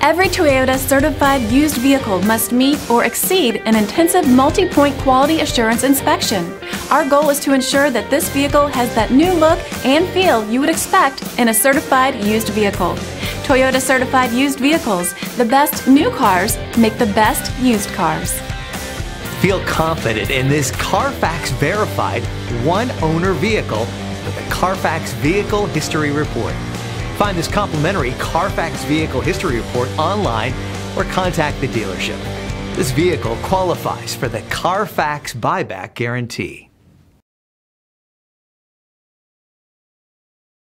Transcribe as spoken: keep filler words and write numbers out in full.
Every Toyota certified used vehicle must meet or exceed an intensive multi-point quality assurance inspection. Our goal is to ensure that this vehicle has that new look and feel you would expect in a certified used vehicle. Toyota certified used vehicles, the best new cars make the best used cars. Feel confident in this Carfax verified one-owner vehicle with a Carfax Vehicle History Report. Find this complimentary Carfax Vehicle History Report online or contact the dealership. This vehicle qualifies for the Carfax Buyback Guarantee.